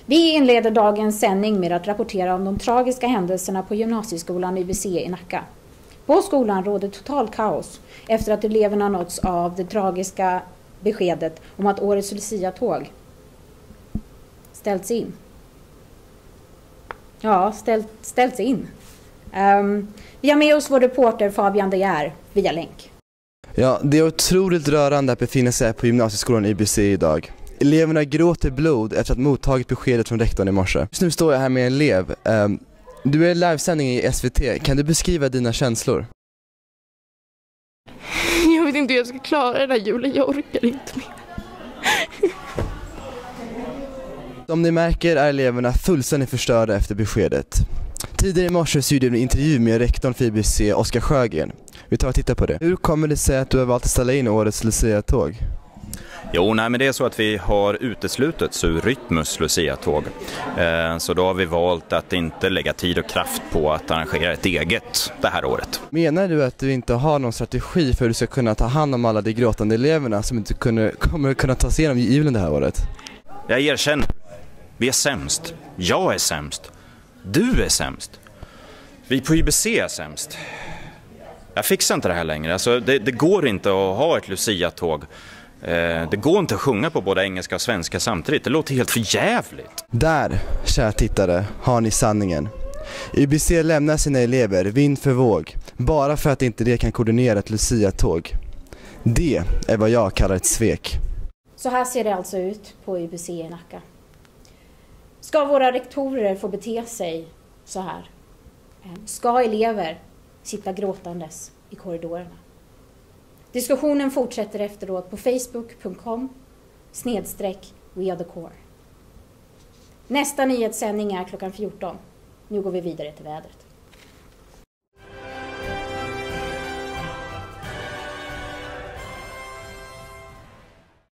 Vi inleder dagens sändning med att rapportera om de tragiska händelserna på gymnasieskolan YBC i Nacka. På skolan råder total kaos efter att eleverna nåtts av det tragiska beskedet om att årets Lucia-tåg ställts in. Ja, ställts in. Vi har med oss vår reporter Fabian De Geer via länk. Ja, det är otroligt rörande att befinna sig på gymnasieskolan YBC idag. Eleverna gråter blod efter att mottagit beskedet från rektorn i morse. Just nu står jag här med en elev. Du är i livesändning i SVT. Kan du beskriva dina känslor? Jag vet inte hur jag ska klara den här julen. Jag orkar inte mer. Som ni märker är eleverna fullständigt förstörda efter beskedet. Tidigare i morse så gjorde vi en intervju med rektorn för YBC, Oskar Sjögren. Vi tar och tittar på det. Hur kommer det sig att du har valt att ställa in årets Lucia-tåg? Jo, men det är så att vi har uteslutit ur Rytmus Lucia-tåg. Så då har vi valt att inte lägga tid och kraft på att arrangera ett eget det här året. Menar du att du inte har någon strategi för hur du ska kunna ta hand om alla de gråtande eleverna som inte kommer kunna ta sig igenom julen det här året? Jag erkänner. Vi är sämst. Jag är sämst. Du är sämst. Vi på YBC är sämst. Jag fixar inte det här längre. Alltså, det går inte att ha ett Lucia-tåg. Det går inte att sjunga på både engelska och svenska samtidigt. Det låter helt för jävligt. Där, kära tittare, har ni sanningen. YBC lämnar sina elever vind för våg bara för att inte det kan koordinera ett Lucia-tåg. Det är vad jag kallar ett svek. Så här ser det alltså ut på YBC i Nacka. Ska våra rektorer få bete sig så här? Ska elever sitta gråtandes i korridorerna? Diskussionen fortsätter efteråt på facebook.com/wearethecore. Nästa nyhetssändning är klockan 14. Nu går vi vidare till vädret.